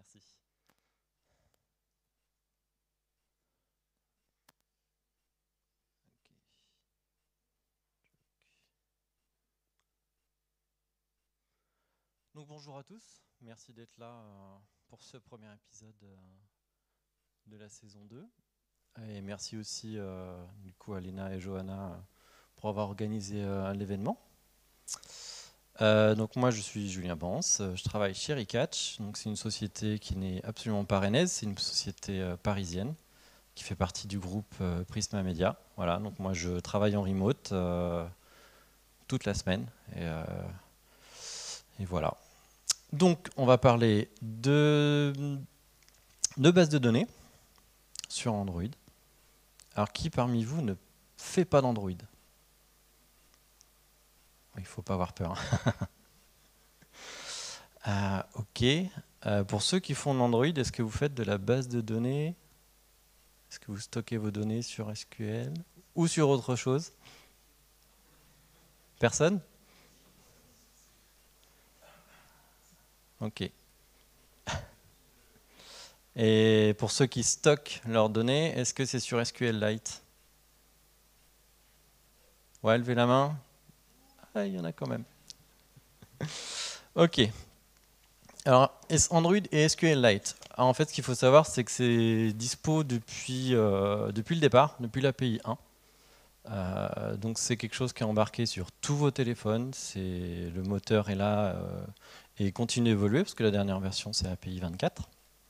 Merci. Donc bonjour à tous, merci d'être là pour ce premier épisode de la saison 2. Et merci aussi du coup à Léna et Johanna pour avoir organisé l'événement. Donc moi je suis Julien Bance, je travaille chez Recatch. Donc c'est une société qui n'est absolument pas rennaise, c'est une société parisienne qui fait partie du groupe Prisma Media. Voilà, donc moi je travaille en remote toute la semaine et voilà. Donc on va parler de bases de données sur Android. Alors qui parmi vous ne fait pas d'Android? Il ne faut pas avoir peur. Ok. Pour ceux qui font de l'Android, est-ce que vous faites de la base de données? Est-ce que vous stockez vos données sur SQL ou sur autre chose? Personne? Ok. Et pour ceux qui stockent leurs données, est-ce que c'est sur SQLite? Ouais, levez la main. Ah, il y en a quand même. Ok. Alors, Android et SQLite. Alors, en fait, ce qu'il faut savoir, c'est que c'est dispo depuis le départ, depuis l'API 1. Donc, c'est quelque chose qui est embarqué sur tous vos téléphones. Le moteur est là et continue d'évoluer, parce que la dernière version, c'est API 24.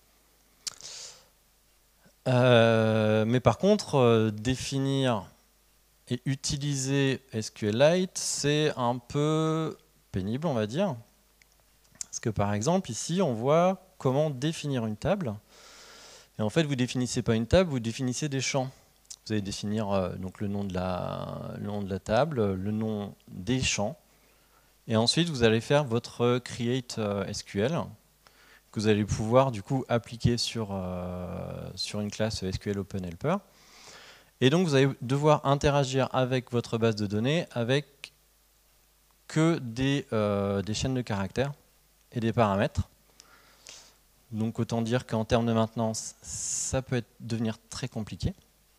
Mais par contre, définir et utiliser SQLite, c'est un peu pénible, on va dire. Parce que par exemple, ici, on voit comment définir une table. Et en fait, vous ne définissez pas une table, vous définissez des champs. Vous allez définir donc le nom de la table, le nom des champs. Et ensuite, vous allez faire votre create SQL que vous allez pouvoir du coup appliquer sur une classe SQL OpenHelper. Et donc, vous allez devoir interagir avec votre base de données avec que des chaînes de caractères et des paramètres. Donc autant dire qu'en termes de maintenance, ça peut devenir très compliqué.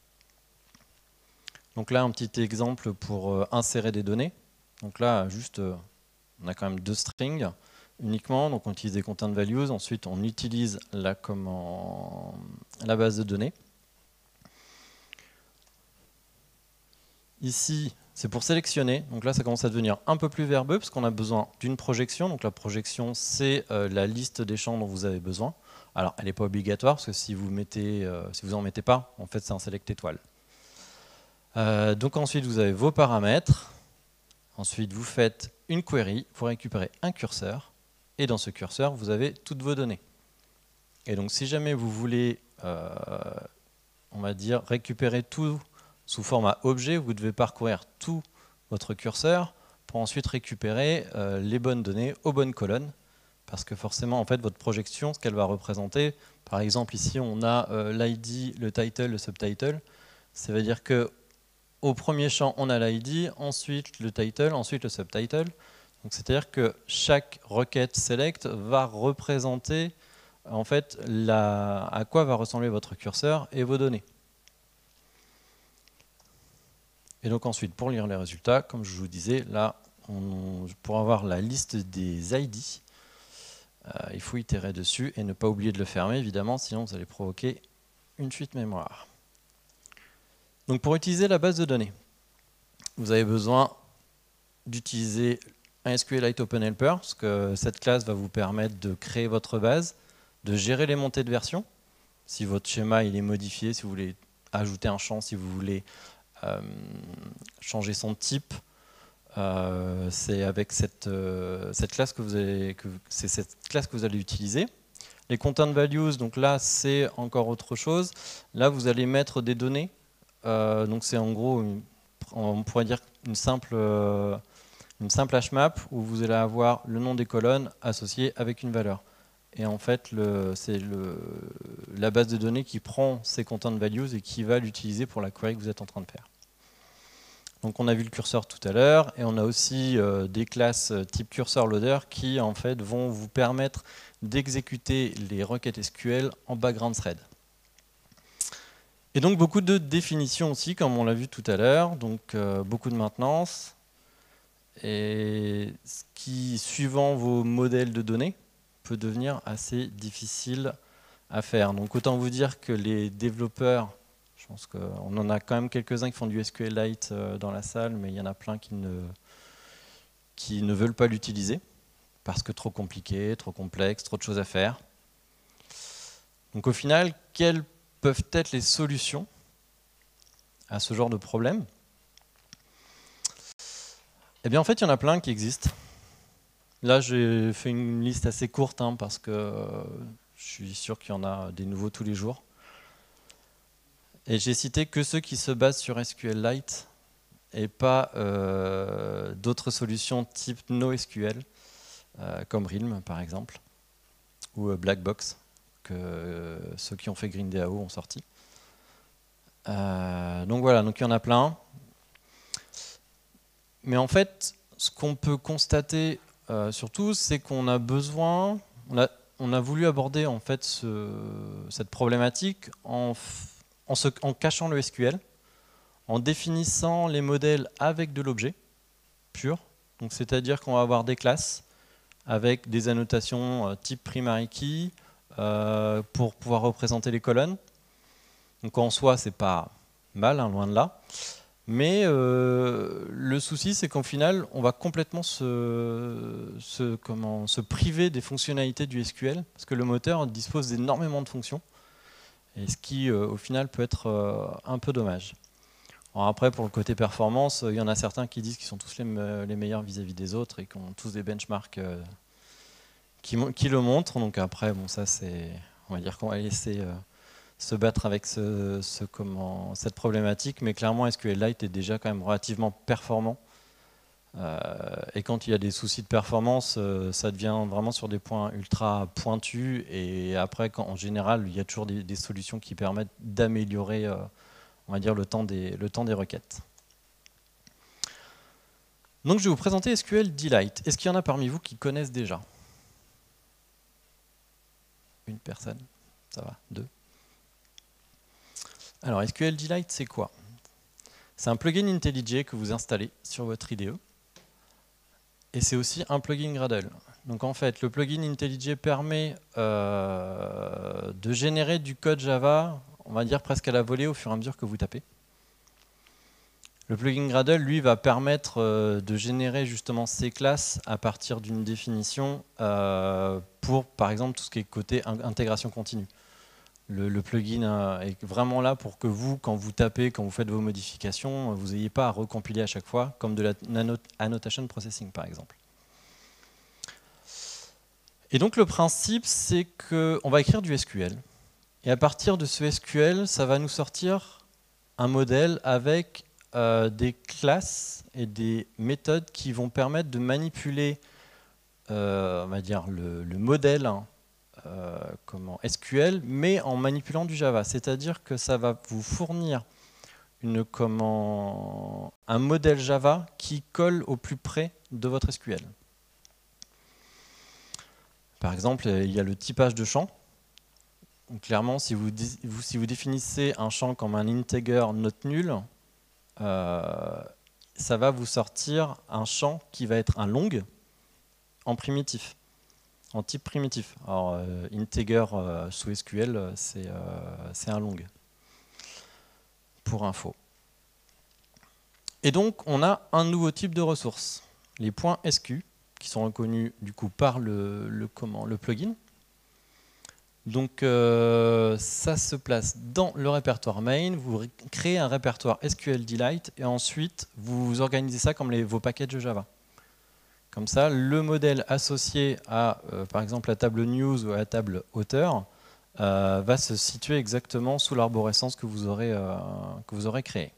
Donc là, un petit exemple pour insérer des données. Donc là, juste, on a quand même deux strings uniquement. Donc on utilise des content values. Ensuite, on utilise la base de données. Ici, c'est pour sélectionner. Donc là, ça commence à devenir un peu plus verbeux parce qu'on a besoin d'une projection. Donc la projection, c'est la liste des champs dont vous avez besoin. Alors, elle n'est pas obligatoire parce que si vous en mettez pas, en fait, c'est un select étoile. Donc ensuite, vous avez vos paramètres. Ensuite, vous faites une query pour récupérer un curseur. Et dans ce curseur, vous avez toutes vos données. Et donc, si jamais vous voulez, on va dire, récupérer tout sous format objet, vous devez parcourir tout votre curseur pour ensuite récupérer les bonnes données aux bonnes colonnes. Parce que forcément, en fait, votre projection, ce qu'elle va représenter, par exemple, ici, on a l'ID, le title, le subtitle. Ça veut dire que au premier champ, on a l'ID, ensuite le title, ensuite le subtitle. Donc, c'est-à-dire que chaque requête select va représenter en fait à quoi va ressembler votre curseur et vos données. Et donc ensuite, pour lire les résultats, comme je vous disais, là, pour avoir la liste des ID, il faut itérer dessus et ne pas oublier de le fermer, évidemment, sinon vous allez provoquer une fuite mémoire. Donc pour utiliser la base de données, vous avez besoin d'utiliser un SQLite OpenHelper, parce que cette classe va vous permettre de créer votre base, de gérer les montées de version, si votre schéma il est modifié, si vous voulez ajouter un champ, si vous voulez changer son type, c'est avec cette classe que vous allez utiliser. Les content values, donc là c'est encore autre chose. Là vous allez mettre des données. Donc c'est en gros, on pourrait dire une simple hashmap où vous allez avoir le nom des colonnes associé avec une valeur. Et en fait, c'est la base de données qui prend ces content values et qui va l'utiliser pour la query que vous êtes en train de faire. Donc on a vu le curseur tout à l'heure, et on a aussi des classes type cursor loader qui en fait vont vous permettre d'exécuter les requêtes SQL en background thread. Et donc beaucoup de définitions aussi, comme on l'a vu tout à l'heure, donc beaucoup de maintenance, et ce qui, suivant vos modèles de données, peut devenir assez difficile à faire. Donc autant vous dire que les développeurs, je pense qu'on en a quand même quelques-uns qui font du SQLite dans la salle, mais il y en a plein qui ne veulent pas l'utiliser, parce que trop compliqué, trop complexe, trop de choses à faire. Donc au final, quelles peuvent être les solutions à ce genre de problème? Eh bien en fait, il y en a plein qui existent. Là, j'ai fait une liste assez courte, hein, parce que je suis sûr qu'il y en a des nouveaux tous les jours. Et j'ai cité que ceux qui se basent sur SQLite et pas d'autres solutions type NoSQL, comme Realm par exemple, ou Blackbox, que ceux qui ont fait Green.dao ont sorti. Donc voilà, donc il y en a plein. Mais en fait, ce qu'on peut constater surtout, c'est qu'on a besoin, on a voulu aborder en fait cette problématique en cachant le SQL, en définissant les modèles avec de l'objet pur. Donc c'est-à-dire qu'on va avoir des classes avec des annotations type primary key pour pouvoir représenter les colonnes. Donc en soi, c'est pas mal, hein, loin de là. Mais le souci, c'est qu'au final, on va complètement se priver des fonctionnalités du SQL, parce que le moteur dispose d'énormément de fonctions, et ce qui, au final, peut être un peu dommage. Alors après, pour le côté performance, il y en a certains qui disent qu'ils sont tous les meilleurs vis-à-vis des autres, et qui ont tous des benchmarks qui le montrent. Donc après, bon, ça, on va dire qu'on va laisser se battre avec cette problématique, mais clairement SQLite est déjà quand même relativement performant. Et quand il y a des soucis de performance, ça devient vraiment sur des points ultra pointus, et après, en général, il y a toujours des solutions qui permettent d'améliorer on va dire le temps des requêtes. Donc je vais vous présenter SQLDelite. Est-ce qu'il y en a parmi vous qui connaissent déjà? Une personne? Ça va, deux? Alors SQLDelite, c'est quoi? C'est un plugin IntelliJ que vous installez sur votre IDE. Et c'est aussi un plugin Gradle. Donc en fait, le plugin IntelliJ permet de générer du code Java, on va dire presque à la volée au fur et à mesure que vous tapez. Le plugin Gradle, lui, va permettre de générer justement ces classes à partir d'une définition pour, par exemple, tout ce qui est côté intégration continue. Le plugin est vraiment là pour que vous, quand vous tapez, quand vous faites vos modifications, vous n'ayez pas à recompiler à chaque fois, comme de la annotation processing, par exemple. Et donc le principe, c'est qu'on va écrire du SQL. Et à partir de ce SQL, ça va nous sortir un modèle avec des classes et des méthodes qui vont permettre de manipuler on va dire le modèle SQL, mais en manipulant du Java. C'est-à-dire que ça va vous fournir un modèle Java qui colle au plus près de votre SQL. Par exemple, il y a le typage de champ. Donc, clairement, si vous définissez un champ comme un integer not nul, ça va vous sortir un champ qui va être un long en primitif, en type primitif. Alors, integer sous SQL, c'est un long, pour info. Et donc, on a un nouveau type de ressources, les points SQ, qui sont reconnus du coup par le plugin. Donc ça se place dans le répertoire main, vous créez un répertoire SQLDelite et ensuite vous organisez ça comme vos packages Java. Comme ça, le modèle associé à par exemple la table news ou à la table auteur va se situer exactement sous l'arborescence que vous aurez créée.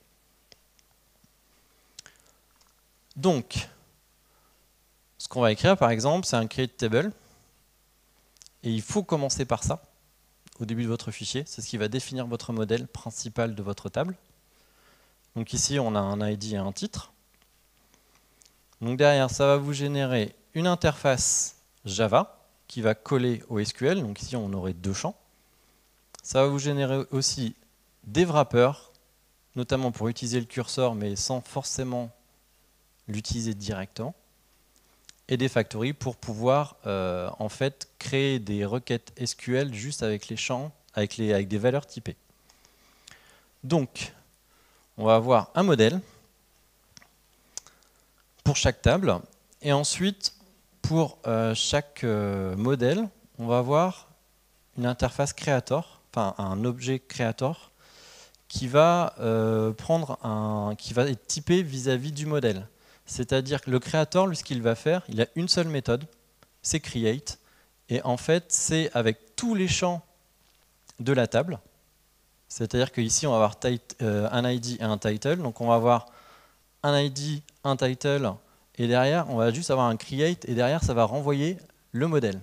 Donc, ce qu'on va écrire par exemple, c'est un create table. Et il faut commencer par ça, au début de votre fichier. C'est ce qui va définir votre modèle principal de votre table. Donc ici, on a un ID et un titre. Donc derrière, ça va vous générer une interface Java qui va coller au SQL. Donc ici, on aurait deux champs. Ça va vous générer aussi des wrappers, notamment pour utiliser le curseur, mais sans forcément l'utiliser directement. Et des factories pour pouvoir en fait créer des requêtes SQL juste avec les champs, avec des valeurs typées. Donc, on va avoir un modèle pour chaque table, et ensuite, pour chaque modèle, on va avoir une interface creator, enfin un objet creator, qui va qui va être typé vis-à-vis du modèle. C'est-à-dire que le creator, lui, ce qu'il va faire, il a une seule méthode, c'est create, et en fait, c'est avec tous les champs de la table. C'est-à-dire qu'ici, on va avoir un ID et un title, donc on va avoir un ID, un title, et derrière, on va juste avoir un create, et derrière, ça va renvoyer le modèle.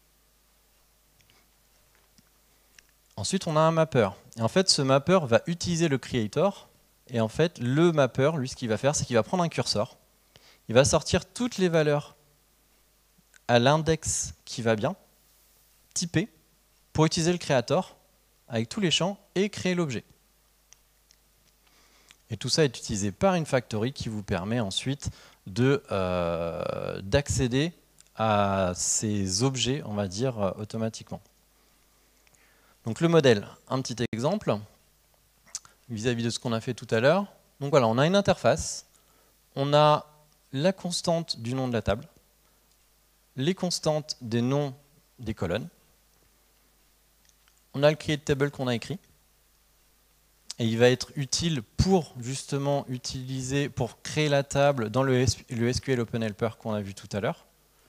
Ensuite, on a un mapper. Et en fait, ce mapper va utiliser le creator, et en fait, le mapper, lui, ce qu'il va faire, c'est qu'il va prendre un curseur, il va sortir toutes les valeurs à l'index qui va bien, typé, pour utiliser le creator, avec tous les champs, et créer l'objet. Et tout ça est utilisé par une factory qui vous permet ensuite d'accéder à ces objets, on va dire, automatiquement. Donc le modèle, un petit exemple, vis-à-vis de ce qu'on a fait tout à l'heure. Donc voilà, on a une interface, on a la constante du nom de la table, les constantes des noms des colonnes, on a le create table qu'on a écrit, et il va être utile pour justement utiliser, pour créer la table dans le SQL OpenHelper qu'on a vu tout à l'heure.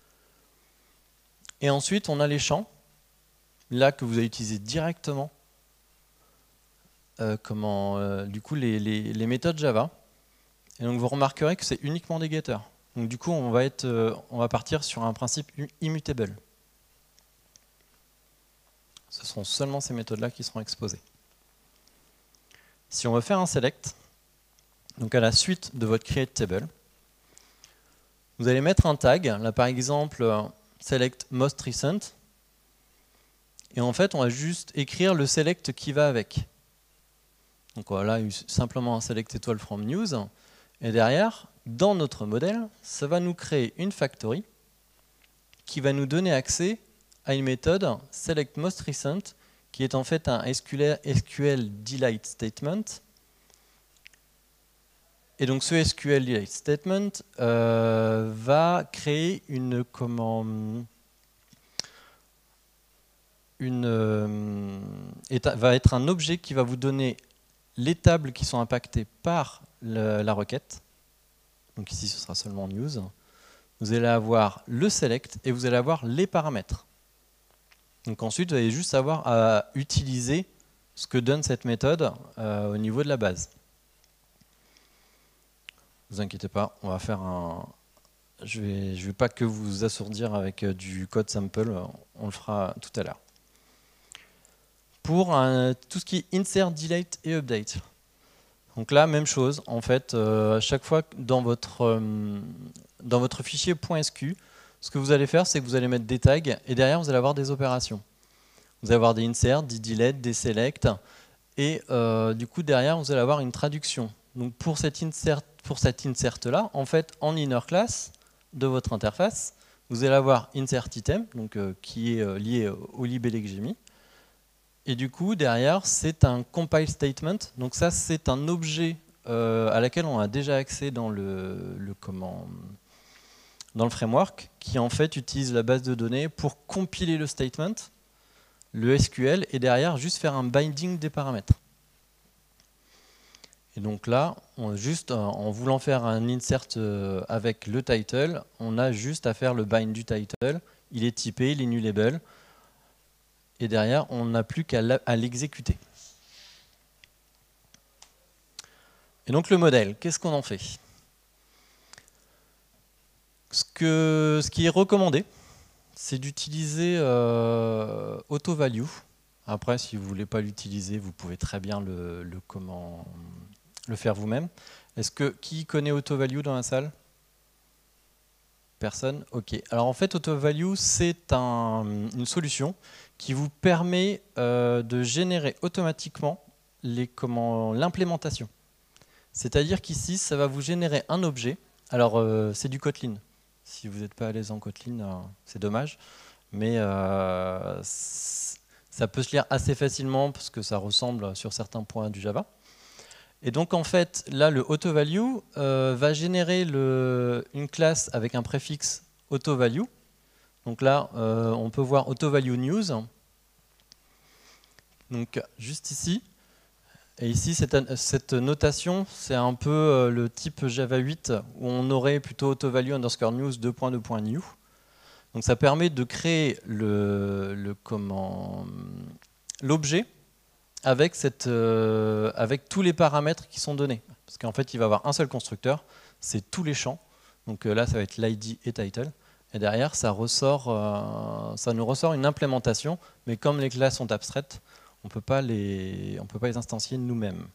Et ensuite, on a les champs, là que vous allez utiliser directement, du coup les méthodes Java. Et donc vous remarquerez que c'est uniquement des getters. Donc du coup, on va partir sur un principe immutable. Ce seront seulement ces méthodes-là qui seront exposées. Si on veut faire un select, donc à la suite de votre create table, vous allez mettre un tag, là par exemple select most recent, et en fait on va juste écrire le select qui va avec. Donc voilà, simplement un select étoile from news, et derrière, dans notre modèle, ça va nous créer une factory qui va nous donner accès à une méthode select most recent qui est en fait un SQL delete statement. Et donc ce SQL delete statement va créer va être un objet qui va vous donner les tables qui sont impactées par la requête. Donc ici ce sera seulement news. Vous allez avoir le select et vous allez avoir les paramètres. Donc ensuite, vous allez juste avoir à utiliser ce que donne cette méthode au niveau de la base. Ne vous inquiétez pas, on va faire un... Je vais pas que vous assourdir avec du code sample, on le fera tout à l'heure. Pour tout ce qui est insert, delete et update. Donc là, même chose, en fait, à chaque fois dans votre fichier .sq, ce que vous allez faire, c'est que vous allez mettre des tags et derrière, vous allez avoir des opérations. Vous allez avoir des insert, des delete, des select et du coup, derrière, vous allez avoir une traduction. Donc pour cet insert-là, en fait, en inner class de votre interface, vous allez avoir insert item, donc, qui est lié au libellé que j'ai mis. Et du coup, derrière, c'est un compile statement. Donc ça, c'est un objet à laquelle on a déjà accès dans le framework, qui en fait utilise la base de données pour compiler le statement, le SQL, et derrière, juste faire un binding des paramètres. Et donc là, en voulant faire un insert avec le title, on a juste à faire le bind du title. Il est typé, il est nullable. Et derrière, on n'a plus qu'à l'exécuter. Et donc le modèle, qu'est-ce qu'on en fait? Ce qui est recommandé, c'est d'utiliser AutoValue. Après, si vous ne voulez pas l'utiliser, vous pouvez très bien le faire vous-même. Qui connaît AutoValue dans la salle? Personne? Ok. Alors en fait, AutoValue, c'est une solution qui vous permet de générer automatiquement l'implémentation. C'est-à-dire qu'ici, ça va vous générer un objet. Alors, c'est du Kotlin. Si vous n'êtes pas à l'aise en Kotlin, c'est dommage. Mais ça peut se lire assez facilement parce que ça ressemble sur certains points du Java. Et donc, en fait, là, le AutoValue va générer une classe avec un préfixe AutoValue. Donc là, on peut voir AutoValue News. Donc, juste ici. Et ici, cette notation, c'est un peu le type Java 8 où on aurait plutôt AutoValue underscore news 2.2.new. Donc ça permet de créer l'objet avec tous les paramètres qui sont donnés. Parce qu'en fait, il va avoir un seul constructeur, c'est tous les champs. Donc là, ça va être l'ID et title. Et derrière, ça nous ressort une implémentation, mais comme les classes sont abstraites, on ne peut pas les instancier nous-mêmes.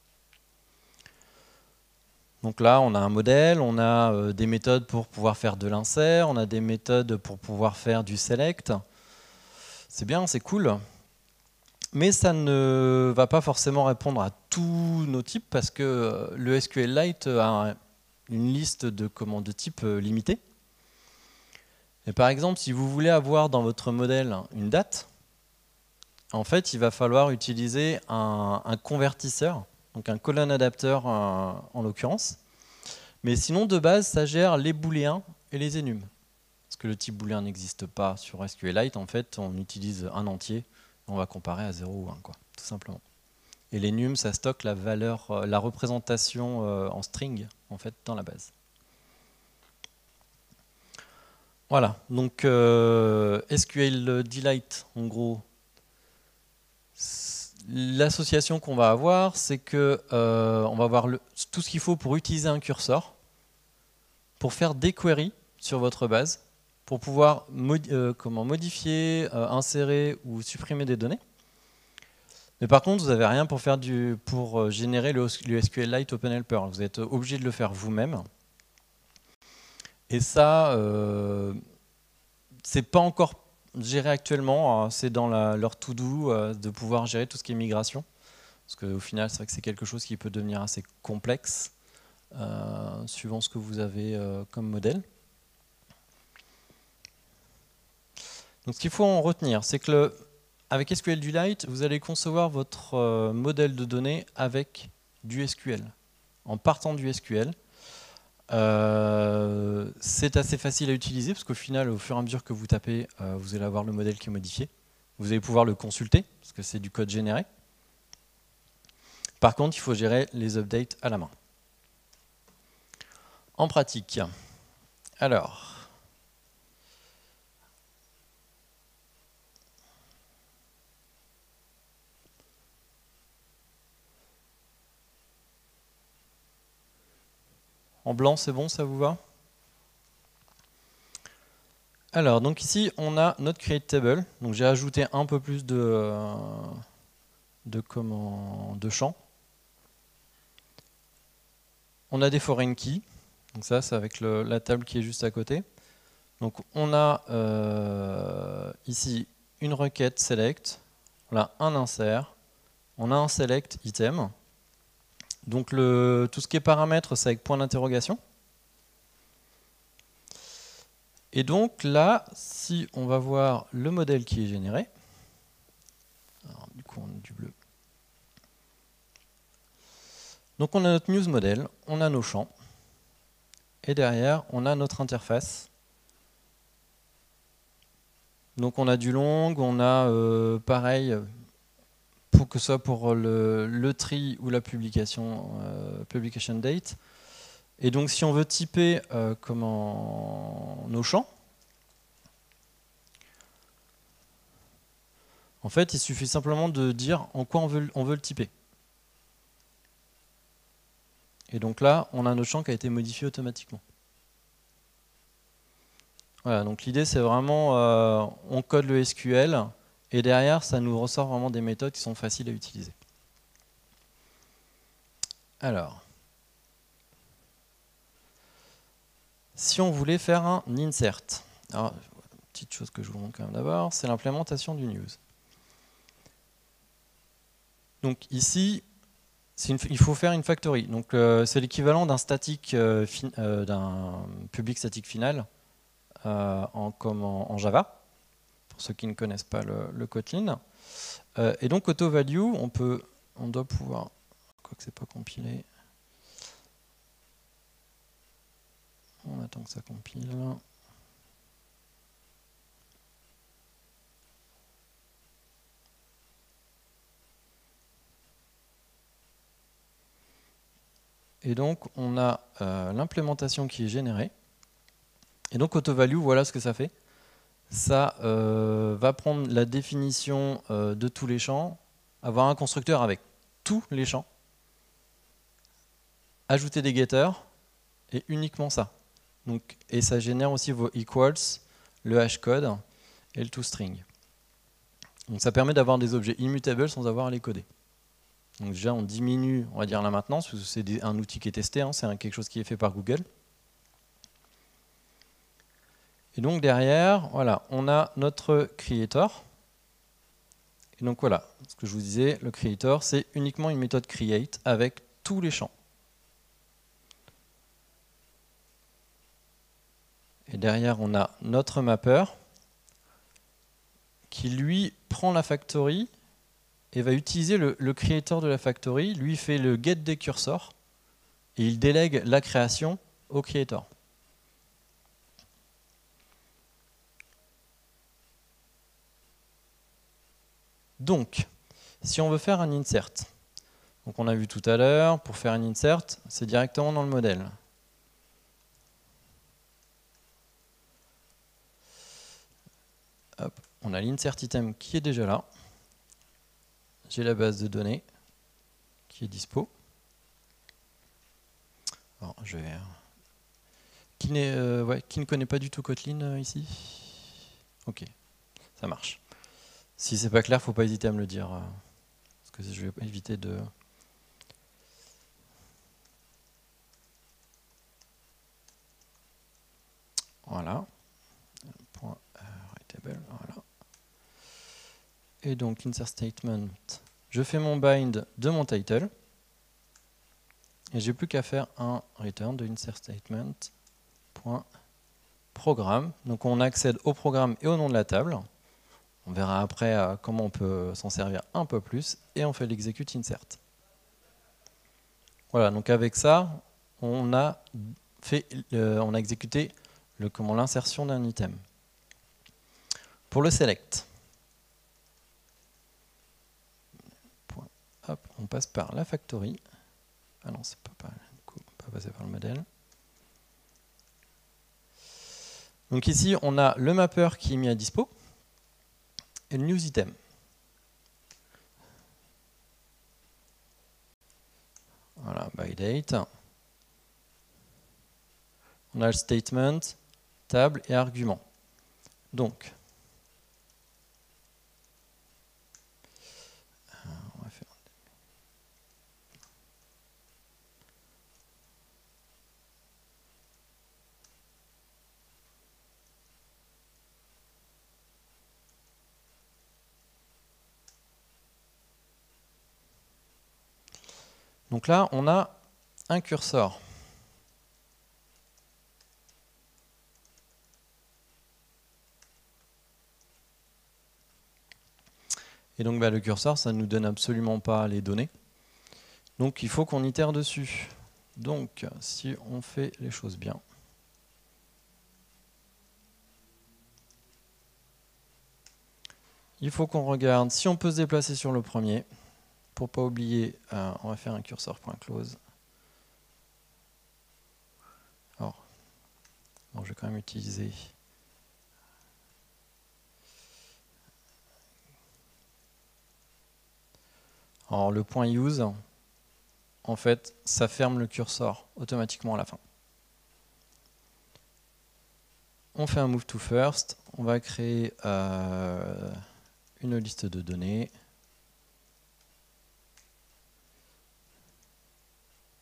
Donc là, on a un modèle, on a des méthodes pour pouvoir faire de l'insert, on a des méthodes pour pouvoir faire du select. C'est bien, c'est cool. Mais ça ne va pas forcément répondre à tous nos types parce que le SQLite a une liste de types limitée. Et par exemple, si vous voulez avoir dans votre modèle une date, en fait, il va falloir utiliser un convertisseur, donc un colon adapteur en l'occurrence. Mais sinon, de base, ça gère les booléens et les enums. Parce que le type booléen n'existe pas sur SQLite, en fait, on utilise un entier, on va comparer à 0 ou 1, quoi, tout simplement. Et l'enum, ça stocke la valeur, la représentation en string, en fait, dans la base. Voilà, donc SQLDelite, en gros, l'association qu'on va avoir, c'est que on va avoir tout ce qu'il faut pour utiliser un curseur, pour faire des queries sur votre base, pour pouvoir modifier, insérer ou supprimer des données. Mais par contre, vous n'avez rien pour générer le SQLite OpenHelper. Vous êtes obligé de le faire vous-même. Et ça, c'est pas encore géré actuellement. C'est dans leur to-do de pouvoir gérer tout ce qui est migration. Parce qu'au final, c'est vrai que c'est quelque chose qui peut devenir assez complexe, suivant ce que vous avez comme modèle. Donc ce qu'il faut en retenir, c'est que avec SQLDelite, vous allez concevoir votre modèle de données avec du SQL. En partant du SQL, c'est assez facile à utiliser parce qu'au final, au fur et à mesure que vous tapez, vous allez avoir le modèle qui est modifié. Vous allez pouvoir le consulter parce que c'est du code généré. Par contre, il faut gérer les updates à la main. En pratique, alors... En blanc, c'est bon, ça vous va? Alors, donc ici, on a notre create table. Donc j'ai ajouté un peu plus de champs. On a des foreign keys. Donc ça, c'est avec la table qui est juste à côté. Donc on a ici une requête select. On a un insert. On a un select item. Donc tout ce qui est paramètres, c'est avec point d'interrogation. Et donc là, si on va voir le modèle qui est généré, alors, du coup on a du bleu. Donc on a notre news model, on a nos champs, et derrière on a notre interface. Donc on a du long, on a pareil, pour que ce soit pour le tri ou la publication date. Et donc si on veut typer nos champs, en fait il suffit simplement de dire en quoi on veut le typer. Et donc là on a notre champ qui a été modifié automatiquement. Voilà, donc l'idée c'est vraiment on code le SQL et derrière ça nous ressort vraiment des méthodes qui sont faciles à utiliser. Alors, si on voulait faire un insert, alors, petite chose que je vous montre quand même d'abord, c'est l'implémentation du news. Donc ici, il faut faire une factory. Donc c'est l'équivalent d'un statique, d'un public statique final en Java, pour ceux qui ne connaissent pas le Kotlin. Et donc auto-value, on doit pouvoir, quoique c'est pas compilé, on attend que ça compile. Et donc on a l'implémentation qui est générée. Et donc auto-value, voilà ce que ça fait. Ça va prendre la définition de tous les champs, avoir un constructeur avec tous les champs, ajouter des getters, et uniquement ça. Donc, et ça génère aussi vos equals, le hashcode et le toString. Donc ça permet d'avoir des objets immutables sans avoir à les coder. Donc déjà on diminue, on va dire, la maintenance, parce que c'est un outil qui est testé, hein, c'est quelque chose qui est fait par Google. Et donc derrière, voilà, on a notre creator. Et donc voilà, ce que je vous disais, le creator, c'est uniquement une méthode create avec tous les champs. Et derrière, on a notre mapper qui, lui, prend la factory et va utiliser le creator de la factory, lui fait le get des cursors et il délègue la création au creator. Donc, si on veut faire un insert, donc on a vu tout à l'heure, pour faire un insert, c'est directement dans le modèle. Hop, on a l'insert item qui est déjà là. J'ai la base de données qui est dispo. Alors, je vais... Qui ne connaît pas du tout Kotlin ici? Ok, ça marche. Si c'est pas clair, faut pas hésiter à me le dire, parce que je vais éviter de... Voilà. Point writable, voilà. Et donc insert statement, je fais mon bind de mon title, et j'ai plus qu'à faire un return de insert statement point programme. Donc on accède au programme et au nom de la table. On verra après comment on peut s'en servir un peu plus, et on fait l'execute insert. Voilà, donc avec ça, on a exécuté l'insertion d'un item. Pour le select, hop, on passe par la factory. Ah non, c'est pas passer par le modèle. Donc ici, on a le mapper qui est mis à dispo et le news item. Voilà, by date. On a le statement, table et argument. Donc, on va faire... Donc là, on a un curseur. Et donc le curseur, ça ne nous donne absolument pas les données. Donc il faut qu'on itère dessus. Donc si on fait les choses bien, il faut qu'on regarde si on peut se déplacer sur le premier. Pour ne pas oublier, on va faire un cursor.close. Alors, je vais quand même utiliser... Alors le point use, en fait, ça ferme le curseur automatiquement à la fin. On fait un move to first, on va créer une liste de données.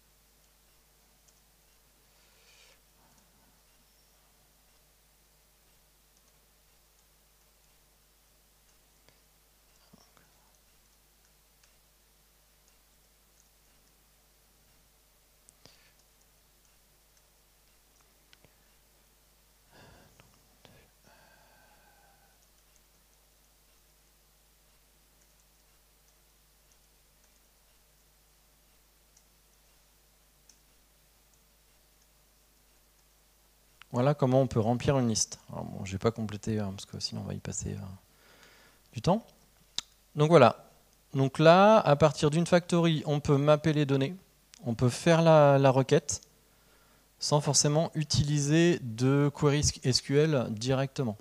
Voilà comment on peut remplir une liste. Alors bon, je n'ai pas complété parce que sinon on va y passer du temps. Donc voilà. Donc là, à partir d'une factory, on peut mapper les données, on peut faire la requête sans forcément utiliser de query SQL directement.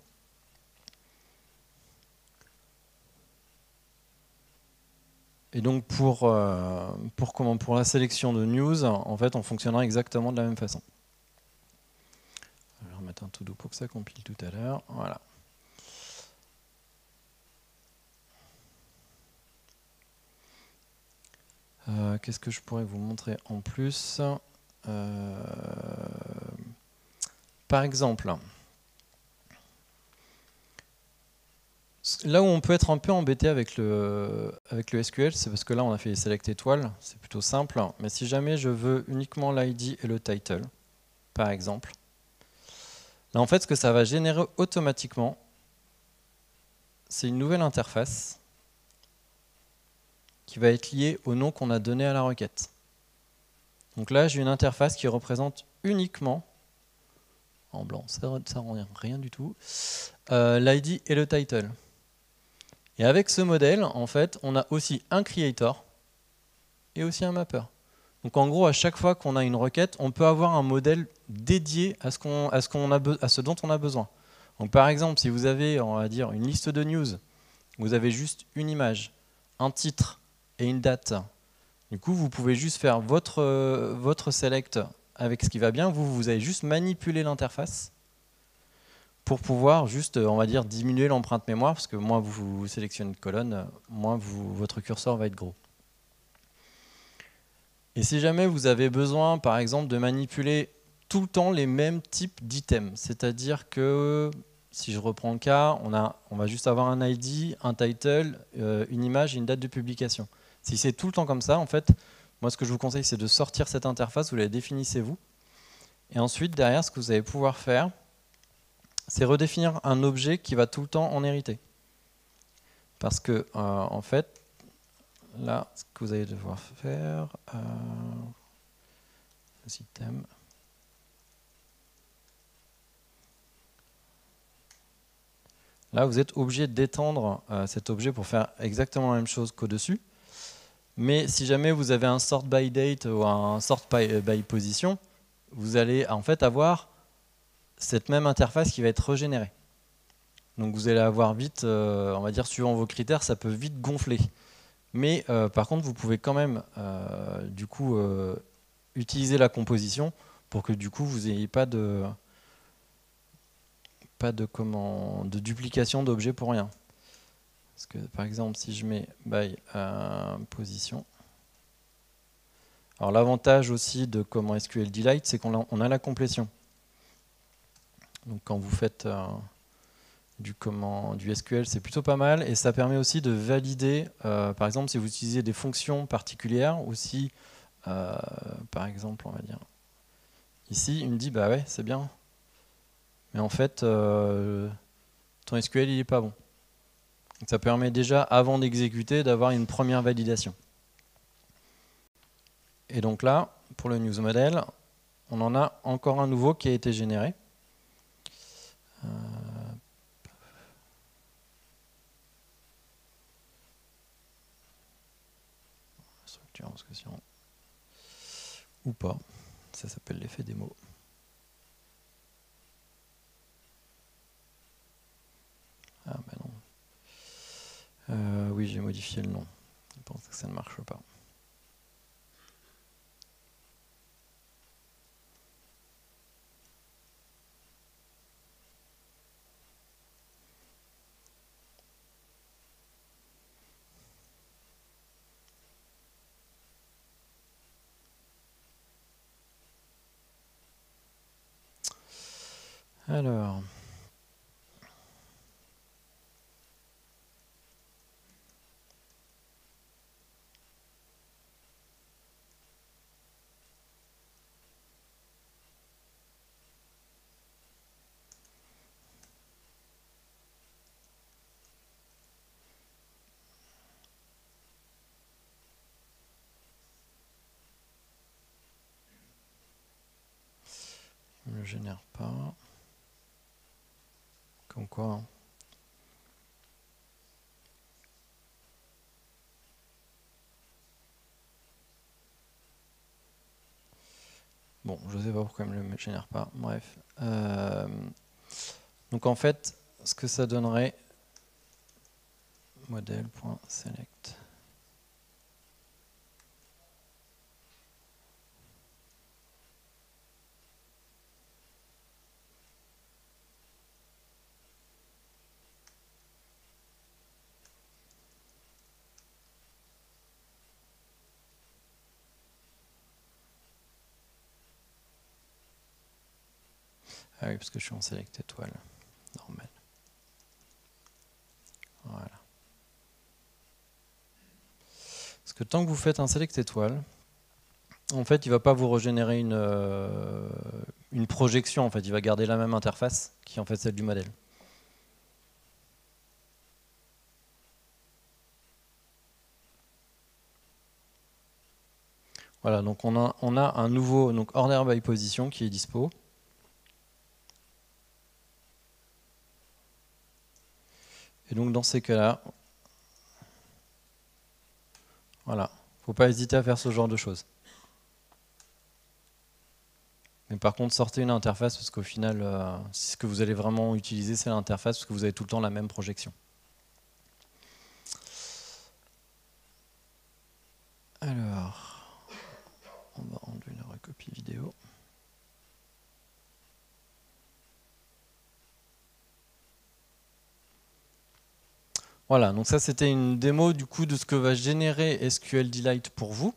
Et donc pour la sélection de news, en fait, on fonctionnera exactement de la même façon. Je vais remettre un to-do pour que ça compile tout à l'heure. Voilà. Qu'est-ce que je pourrais vous montrer en plus? Par exemple, là où on peut être un peu embêté avec le SQL, c'est parce que là on a fait select étoile, c'est plutôt simple, mais si jamais je veux uniquement l'ID et le title, par exemple, là en fait ce que ça va générer automatiquement, c'est une nouvelle interface qui va être liée au nom qu'on a donné à la requête. Donc là j'ai une interface qui représente uniquement, en blanc, ça rend rien du tout, l'ID et le title. Et avec ce modèle, en fait, on a aussi un creator et aussi un mapper. Donc en gros, à chaque fois qu'on a une requête, on peut avoir un modèle dédié à ce dont on a besoin. Donc par exemple, si vous avez, on va dire, une liste de news, vous avez juste une image, un titre et une date. Du coup, vous pouvez juste faire votre select avec ce qui va bien. Vous allez juste manipuler l'interface pour pouvoir juste, on va dire, diminuer l'empreinte mémoire, parce que moins vous sélectionnez de colonnes, moins votre curseur va être gros. Et si jamais vous avez besoin, par exemple, de manipuler tout le temps les mêmes types d'items, c'est-à-dire que, si je reprends le cas, on va juste avoir un ID, un title, une image et une date de publication. Si c'est tout le temps comme ça, en fait, moi ce que je vous conseille, c'est de sortir cette interface, vous la définissez vous. Et ensuite, derrière, ce que vous allez pouvoir faire, c'est redéfinir un objet qui va tout le temps en hériter. Parce que, en fait, là, ce que vous allez devoir faire, système. Là, vous êtes obligé d'étendre cet objet pour faire exactement la même chose qu'au-dessus. Mais si jamais vous avez un sort by date ou un sort by position, vous allez en fait avoir cette même interface qui va être régénérée. Donc vous allez avoir vite, on va dire suivant vos critères, ça peut vite gonfler. Mais par contre, vous pouvez quand même du coup utiliser la composition pour que du coup vous n'ayez pas de duplication d'objets pour rien. Parce que par exemple, si je mets by position, alors l'avantage aussi de comment SQL Delight, c'est qu'on a la complétion. Donc quand vous faites du SQL, c'est plutôt pas mal et ça permet aussi de valider, par exemple, si vous utilisez des fonctions particulières ou si, par exemple, on va dire, ici, il me dit, bah ouais, c'est bien, mais en fait, ton SQL, il n'est pas bon. Donc ça permet déjà, avant d'exécuter, d'avoir une première validation. Et donc là, pour le news model, on en a encore un nouveau qui a été généré. Structure, parce que sinon, ou pas, ça s'appelle l'effet démo. Ah ben non. Oui, j'ai modifié le nom. Je pense que ça ne marche pas. Alors, le génère pas. Comme quoi. Bon, je ne sais pas pourquoi il ne me le génère pas. Bref. Donc en fait, ce que ça donnerait, modèle.select. Ah oui, parce que je suis en select étoile. Normal. Voilà. Parce que tant que vous faites un select étoile, en fait, il ne va pas vous régénérer une projection. En fait, il va garder la même interface qui est en fait celle du modèle. Voilà, donc on a un nouveau donc order by position qui est dispo. Et donc dans ces cas-là, voilà, faut pas hésiter à faire ce genre de choses. Mais par contre, sortez une interface parce qu'au final, ce que vous allez vraiment utiliser, c'est l'interface parce que vous avez tout le temps la même projection. Alors, on va enlever la recopie vidéo. Voilà, donc ça c'était une démo du coup de ce que va générer SQLDelite pour vous.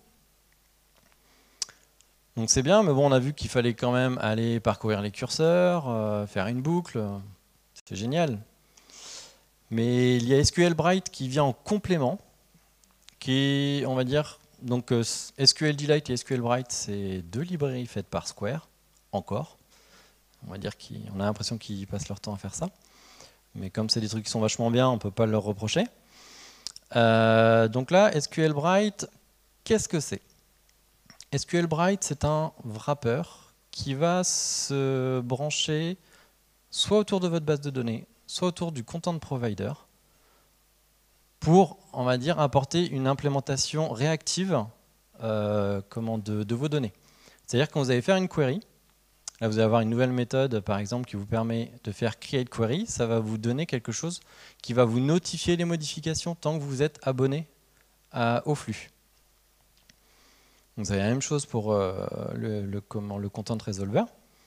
Donc c'est bien, mais bon, on a vu qu'il fallait quand même aller parcourir les curseurs, faire une boucle, c'est génial. Mais il y a SQLBright qui vient en complément, qui est, on va dire, donc SQLDelite et SQLBright, c'est deux librairies faites par Square, encore. On va dire qu'on a l'impression qu'ils passent leur temps à faire ça. Mais comme c'est des trucs qui sont vachement bien, on ne peut pas leur reprocher. Donc là, SQLBright, qu'est-ce que c'est? SQLBright, c'est un wrapper qui va se brancher soit autour de votre base de données, soit autour du content provider, pour, on va dire, apporter une implémentation réactive de vos données. C'est-à-dire que quand vous allez faire une query, là vous allez avoir une nouvelle méthode, par exemple, qui vous permet de faire create query, ça va vous donner quelque chose qui va vous notifier les modifications tant que vous êtes abonné au flux. Donc, vous avez la même chose pour le content resolver.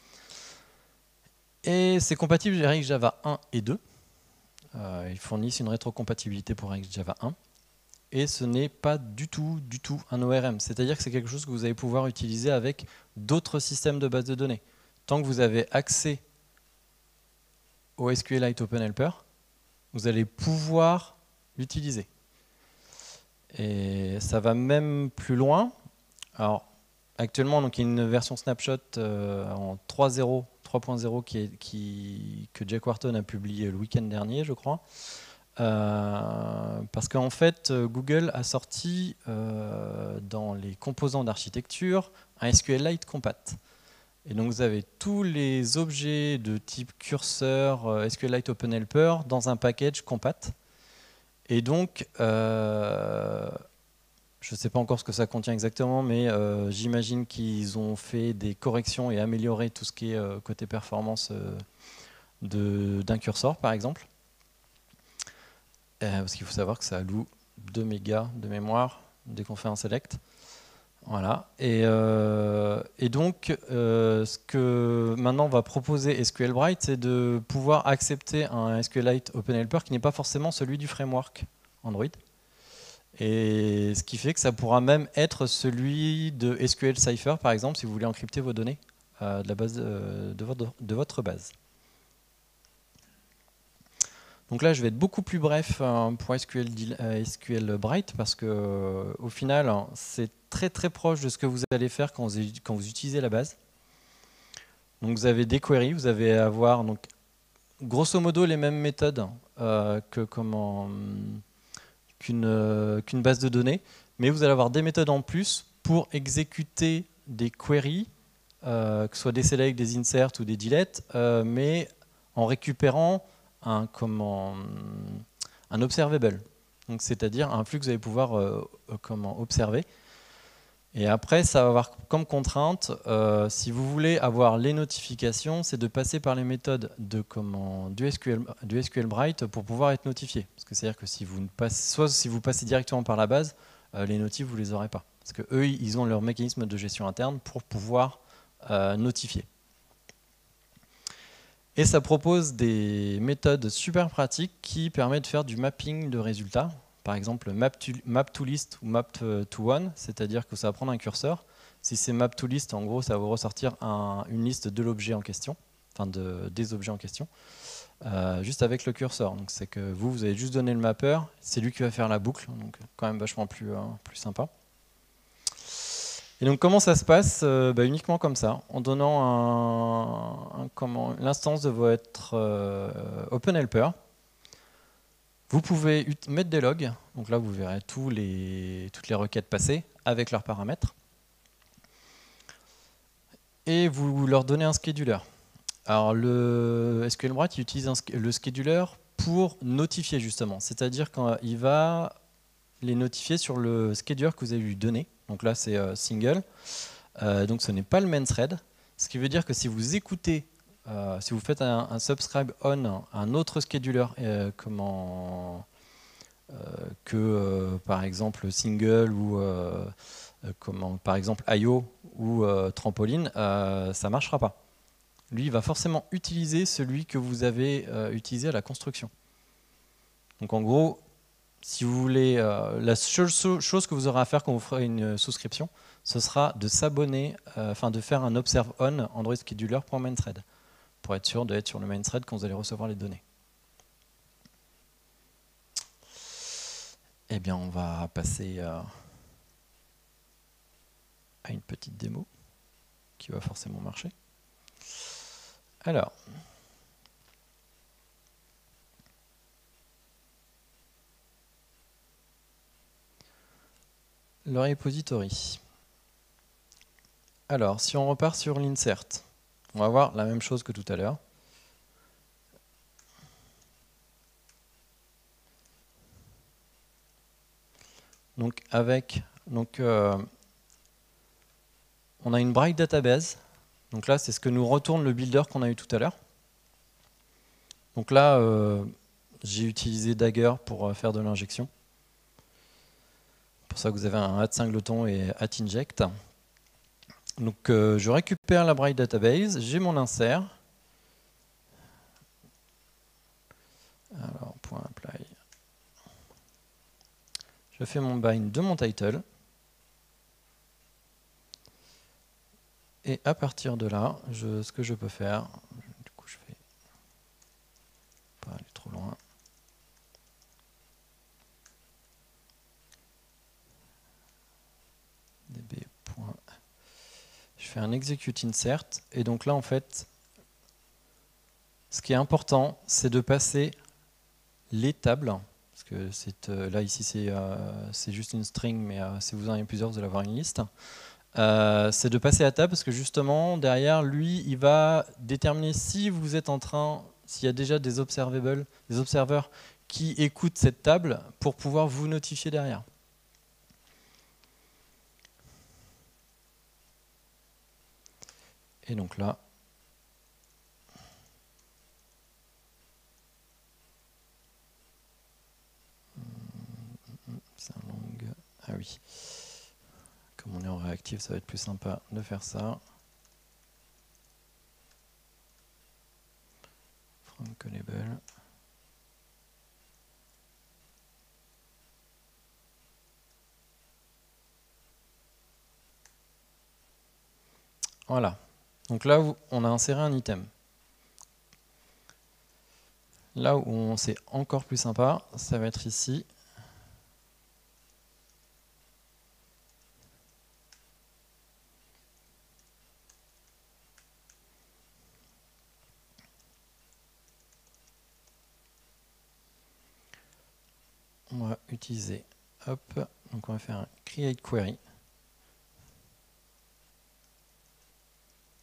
Et c'est compatible avec Java 1 et 2. Ils fournissent une rétrocompatibilité pour Java 1. Et ce n'est pas du tout un ORM. C'est-à-dire que c'est quelque chose que vous allez pouvoir utiliser avec d'autres systèmes de base de données. Tant que vous avez accès au SQLite OpenHelper, vous allez pouvoir l'utiliser. Et ça va même plus loin. Alors, actuellement, donc, il y a une version snapshot en 3.0 que Jack Wharton a publié le week-end dernier, je crois. Parce qu'en fait, Google a sorti dans les composants d'architecture un SQLite compat. Et donc vous avez tous les objets de type curseur, SQLite OpenHelper dans un package compat. Et donc, je ne sais pas encore ce que ça contient exactement, mais j'imagine qu'ils ont fait des corrections et amélioré tout ce qui est côté performance d'un curseur, par exemple. Parce qu'il faut savoir que ça alloue 2 mégas de mémoire dès qu'on fait un select. Voilà. Et donc, ce que maintenant va proposer SQLBright, c'est de pouvoir accepter un SQLite OpenHelper qui n'est pas forcément celui du framework Android. Et ce qui fait que ça pourra même être celui de SQL Cypher, par exemple, si vous voulez encrypter vos données de, la base, de votre base. Donc là, je vais être beaucoup plus bref pour SQLBright parce que au final, c'est très proche de ce que vous allez faire quand vous utilisez la base. Donc vous avez des queries, vous allez avoir donc, grosso modo les mêmes méthodes qu'une base de données, mais vous allez avoir des méthodes en plus pour exécuter des queries que ce soit des select, des insert ou des delete, mais en récupérant un observable. Donc c'est-à-dire un flux que vous allez pouvoir observer. Et après, ça va avoir comme contrainte, si vous voulez avoir les notifications, c'est de passer par les méthodes du SQLite pour pouvoir être notifié. Parce que c'est-à-dire que si vous soit si vous passez directement par la base, les notifs, vous ne les aurez pas. Parce qu'eux, ils ont leur mécanisme de gestion interne pour pouvoir notifier. Et ça propose des méthodes super pratiques qui permettent de faire du mapping de résultats. Par exemple, map to list ou map to one, c'est-à-dire que ça va prendre un curseur. Si c'est map to list, en gros, ça va vous ressortir une liste de l'objet en question, enfin des objets en question, juste avec le curseur. Donc c'est que vous allez juste donner le mapper, c'est lui qui va faire la boucle, donc quand même vachement plus sympa. Et donc comment ça se passe? Uniquement comme ça, en donnant l'instance de votre OpenHelper. Vous pouvez mettre des logs, donc là vous verrez toutes les requêtes passées avec leurs paramètres. Et vous leur donnez un scheduler. Alors le SQLite utilise le scheduler pour notifier justement, c'est-à-dire qu'il va les notifier sur le scheduler que vous avez lui donné. Donc là c'est single, donc ce n'est pas le main thread, ce qui veut dire que si vous écoutez, si vous faites un subscribe on, un autre scheduler par exemple single ou par exemple IO ou trampoline, ça ne marchera pas. Lui, il va forcément utiliser celui que vous avez utilisé à la construction. Donc en gros, si vous voulez, la seule chose que vous aurez à faire quand vous ferez une souscription, ce sera de s'abonner, de faire un observe on Android Scheduler pour main thread, pour être sûr d'être sur le main thread quand vous allez recevoir les données. Eh bien, on va passer à une petite démo qui va forcément marcher. Alors, le repository. Alors, si on repart sur l'insert, on va voir la même chose que tout à l'heure. Donc, on a une Bright Database. Donc là, c'est ce que nous retourne le builder qu'on a eu tout à l'heure. Donc là, j'ai utilisé Dagger pour faire de l'injection. Pour ça, vous avez un @singleton et @inject. Donc, je récupère la Bright Database, j'ai mon insert. Alors, .apply. Je fais mon bind de mon title. Et à partir de là, ce que je peux faire, du coup, je vais pas aller trop loin. db. Je fais un execute insert. Et donc là, en fait, ce qui est important, c'est de passer les tables. Parce que là, ici, c'est juste une string, mais si vous en avez plusieurs, vous allez avoir une liste. C'est de passer à table parce que justement, derrière, lui, il va déterminer si vous êtes en train, s'il y a déjà des observeurs qui écoutent cette table pour pouvoir vous notifier derrière. Et donc là, c'est un long. Ah oui. Comme on est en réactif, ça va être plus sympa de faire ça. From callable. Voilà. Donc là, on a inséré un item. Là où c'est encore plus sympa, ça va être ici. On va utiliser, hop, donc on va faire un create query.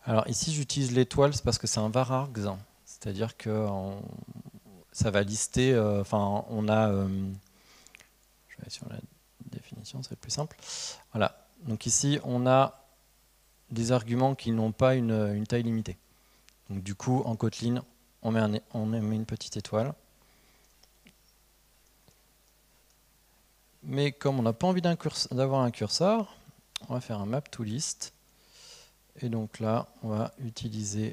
Alors ici, j'utilise l'étoile, c'est parce que c'est un var args, c'est-à-dire que ça va lister, enfin, on a, je vais aller sur la définition, c'est plus simple. Voilà, donc ici, on a des arguments qui n'ont pas une taille limitée. Donc du coup, en Kotlin, on met une petite étoile. Mais comme on n'a pas envie d'avoir un curseur, on va faire un map to list. Et donc là, on va utiliser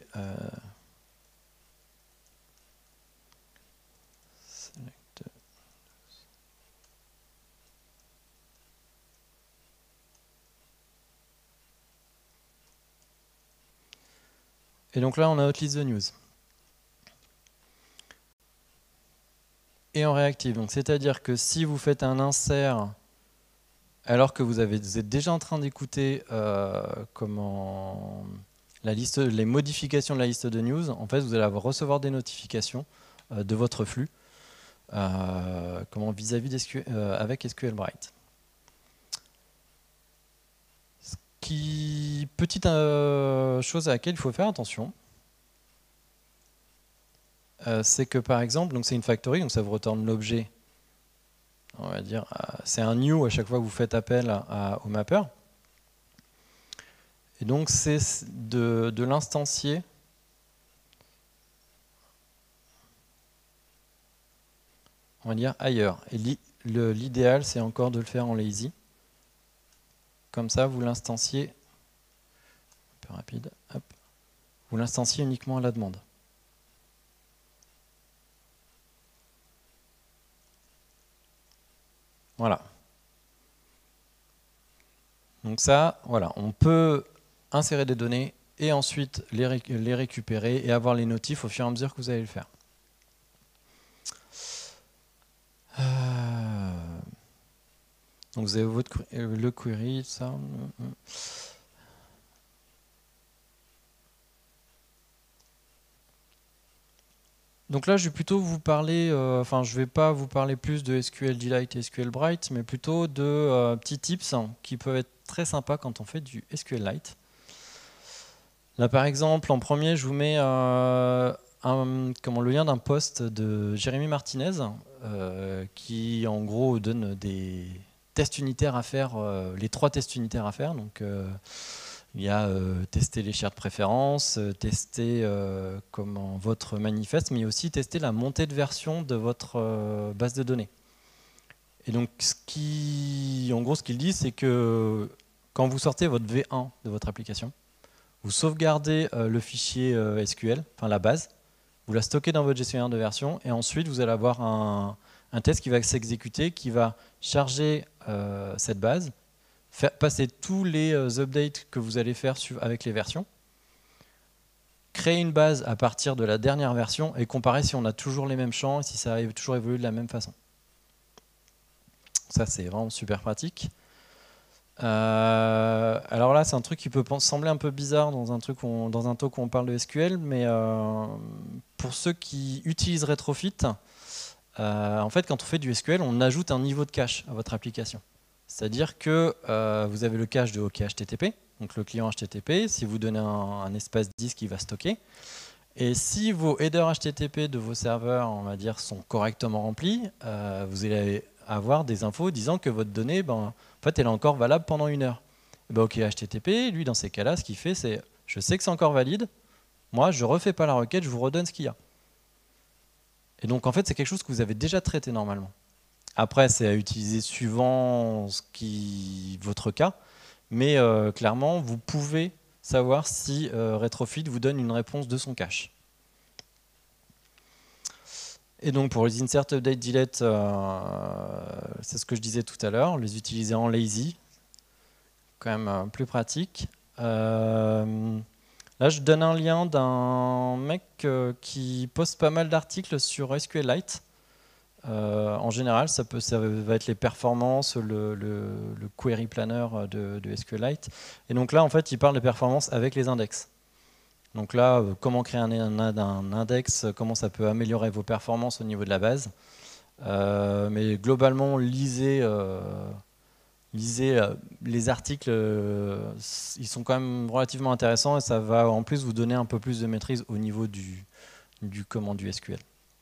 select. Et donc là, on a outlist the news. Et en réactive, donc c'est-à-dire que si vous faites un insert alors que vous êtes déjà en train d'écouter les modifications de la liste de news, en fait, vous allez recevoir des notifications de votre flux vis-à-vis avec SQLite. Petite chose à laquelle il faut faire attention, c'est que par exemple, donc c'est une factory, donc ça vous retourne l'objet. On va dire, c'est un new à chaque fois que vous faites appel au mapper. Et donc c'est de l'instancier. On va dire ailleurs. Et l'idéal, c'est encore de le faire en lazy. Comme ça, vous l'instanciez. Un peu rapide. Hop. Vous l'instanciez uniquement à la demande. Voilà. Donc ça, voilà, on peut insérer des données et ensuite les récupérer et avoir les notifs au fur et à mesure que vous allez le faire. Donc vous avez le query, ça. Donc là, je vais plutôt vous parler, enfin, je ne vais pas vous parler plus de SQLite et SQLite, mais plutôt de petits tips qui peuvent être très sympas quand on fait du SQLite. Là, par exemple, en premier, je vous mets le lien d'un post de Jérémy Martinez, qui en gros donne des tests unitaires à faire, les 3 tests unitaires à faire. Donc, il y a tester les shared préférences, tester votre manifeste, mais aussi tester la montée de version de votre base de données. Et donc, en gros, ce qu'il dit, c'est que quand vous sortez votre V1 de votre application, vous sauvegardez le fichier SQL, enfin la base, vous la stockez dans votre gestionnaire de version, et ensuite vous allez avoir un test qui va s'exécuter, qui va charger cette base, faire passer tous les updates que vous allez faire avec les versions, créer une base à partir de la dernière version et comparer si on a toujours les mêmes champs et si ça a toujours évolué de la même façon. Ça, c'est vraiment super pratique. Alors là, c'est un truc qui peut sembler un peu bizarre dans un talk où on parle de SQL, mais pour ceux qui utilisent Retrofit, en fait, quand on fait du SQL, on ajoute un niveau de cache à votre application. C'est-à-dire que vous avez le cache de OK HTTP, donc le client HTTP, si vous donnez un espace disque, il va stocker. Et si vos headers HTTP de vos serveurs, on va dire, sont correctement remplis, vous allez avoir des infos disant que votre donnée, en fait, elle est encore valable pendant 1 heure. Et ben, OK HTTP, lui, dans ces cas-là, ce qu'il fait, c'est, je sais que c'est encore valide, moi, je ne refais pas la requête, je vous redonne ce qu'il y a. Et donc, en fait, c'est quelque chose que vous avez déjà traité normalement. Après, c'est à utiliser suivant votre cas, mais clairement, vous pouvez savoir si Retrofit vous donne une réponse de son cache. Et donc pour les insert, update, delete, c'est ce que je disais tout à l'heure, les utiliser en lazy, quand même plus pratique. Là, je donne un lien d'un mec qui poste pas mal d'articles sur SQLite. En général, ça va être les performances, le query planner de SQLite. Et donc là, en fait, il parle des performances avec les index. Donc là, comment créer un index, comment ça peut améliorer vos performances au niveau de la base. Mais globalement, lisez lisez les articles, ils sont quand même relativement intéressants et ça va en plus vous donner un peu plus de maîtrise au niveau du SQL.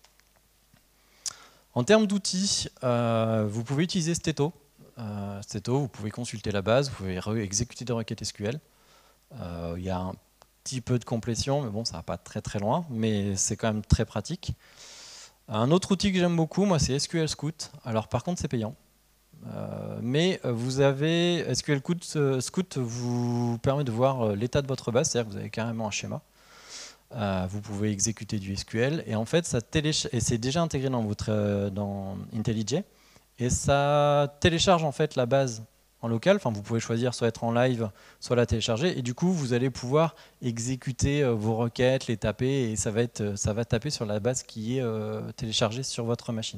En termes d'outils, vous pouvez utiliser Steto. Steto, vous pouvez consulter la base, vous pouvez exécuter des requêtes SQL. Il y a un petit peu de complétion, mais bon, ça va pas très très loin, mais c'est quand même très pratique. Un autre outil que j'aime beaucoup, moi, c'est SQL Scout. Alors par contre, c'est payant. Mais vous avez SQL Scout vous permet de voir l'état de votre base, c'est-à-dire que vous avez carrément un schéma. Vous pouvez exécuter du SQL et en fait, c'est déjà intégré dans dans IntelliJ et ça télécharge en fait la base en local. Enfin, vous pouvez choisir soit être en live, soit la télécharger et du coup, vous allez pouvoir exécuter vos requêtes, les taper et ça va taper sur la base qui est téléchargée sur votre machine.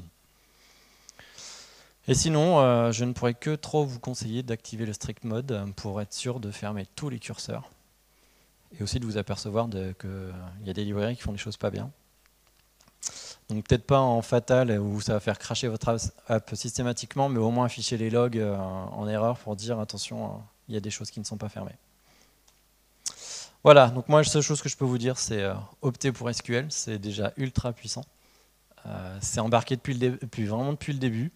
Et sinon, je ne pourrais que trop vous conseiller d'activer le strict mode pour être sûr de fermer tous les curseurs et aussi de vous apercevoir qu'il y a des librairies qui font des choses pas bien. Donc peut-être pas en fatal où ça va faire crasher votre app systématiquement, mais au moins afficher les logs en erreur pour dire attention, il y a des choses qui ne sont pas fermées. Voilà, donc moi la seule chose que je peux vous dire c'est opter pour SQL, c'est déjà ultra puissant. C'est embarqué vraiment depuis le début.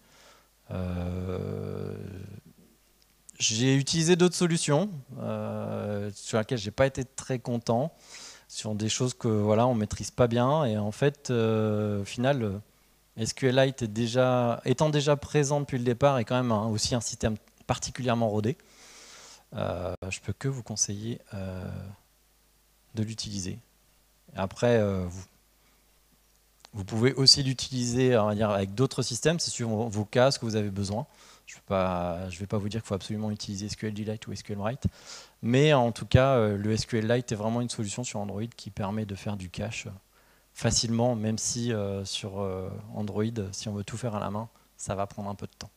J'ai utilisé d'autres solutions sur lesquelles j'ai pas été très content, sur des choses que voilà on maîtrise pas bien et en fait au final SQLite étant déjà présent depuis le départ et quand même aussi un système particulièrement rodé, je peux que vous conseiller de l'utiliser. Après vous pouvez aussi l'utiliser avec d'autres systèmes, c'est sur vos cas ce que vous avez besoin. Je ne vais pas vous dire qu'il faut absolument utiliser SQLite ou SQLite, mais en tout cas, le SQLite est vraiment une solution sur Android qui permet de faire du cache facilement, même si sur Android, si on veut tout faire à la main, ça va prendre un peu de temps.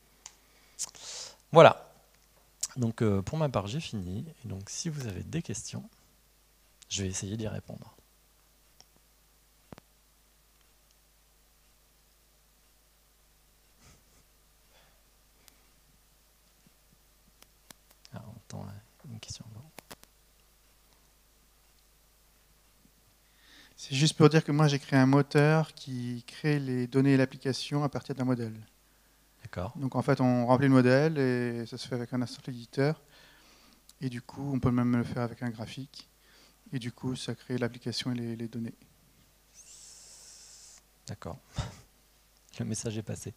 Voilà. Donc pour ma part, j'ai fini. Et donc si vous avez des questions, je vais essayer d'y répondre. Alors, on entend une question. C'est juste pour dire que moi j'ai créé un moteur qui crée les données et l'application à partir d'un modèle. D'accord. Donc en fait on remplit le modèle et ça se fait avec un instant éditeur. Et du coup on peut même le faire avec un graphique. Et du coup ça crée l'application et les données. D'accord. Le message est passé.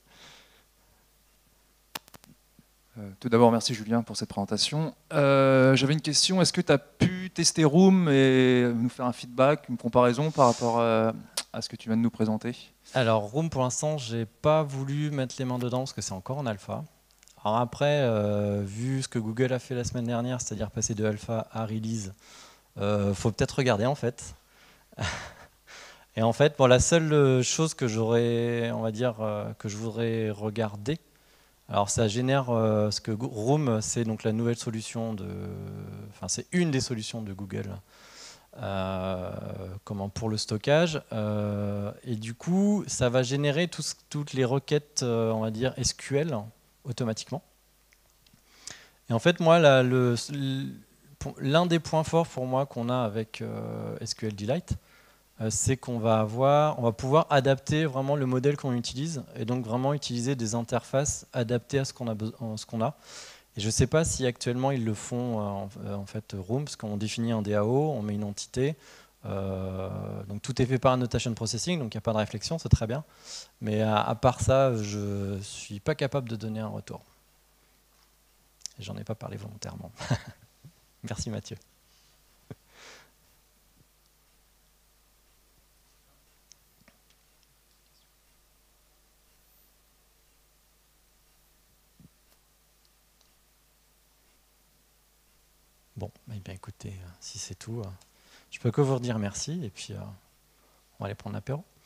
Tout d'abord, merci Julien pour cette présentation. J'avais une question, est-ce que tu as pu tester Room et nous faire un feedback, une comparaison par rapport à ce que tu viens de nous présenter? Alors Room pour l'instant, j'ai pas voulu mettre les mains dedans parce que c'est encore en alpha. Alors après, vu ce que Google a fait la semaine dernière, c'est-à-dire passer de alpha à release, faut peut-être regarder en fait. Et en fait, bon, la seule chose que on va dire, que je voudrais regarder, alors ça génère ce que Room, c'est donc la nouvelle solution enfin c'est une des solutions de Google, pour le stockage, et du coup ça va générer toutes les requêtes, on va dire SQL automatiquement. Et en fait moi l'un des points forts pour moi qu'on a avec SQLite, c'est qu'on va pouvoir adapter vraiment le modèle qu'on utilise et donc vraiment utiliser des interfaces adaptées à ce qu'on a. Et je ne sais pas si actuellement ils le font en fait Room, parce qu'on définit un DAO, on met une entité, donc tout est fait par annotation processing, donc il n'y a pas de réflexion, c'est très bien. Mais à part ça, je ne suis pas capable de donner un retour. Et j'en ai pas parlé volontairement. Merci Mathieu. Bon, eh bien écoutez, si c'est tout, je peux que vous redire merci et puis on va aller prendre l'apéro.